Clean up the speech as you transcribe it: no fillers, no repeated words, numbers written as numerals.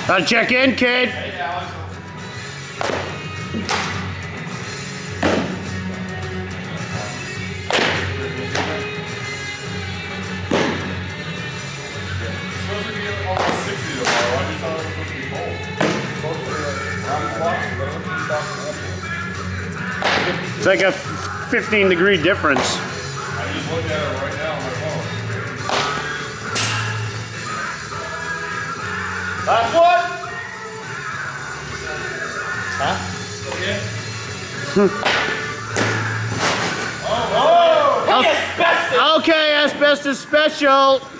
Gotta check in, kid. Hey, Alex. It's supposed to be almost 60 tomorrow. I just thought it was supposed to be cold. It's supposed to be around flux, but It's like a 15-degree difference. I just looked at it right now on my phone. Last one! Huh? Okay. Okay, asbestos special.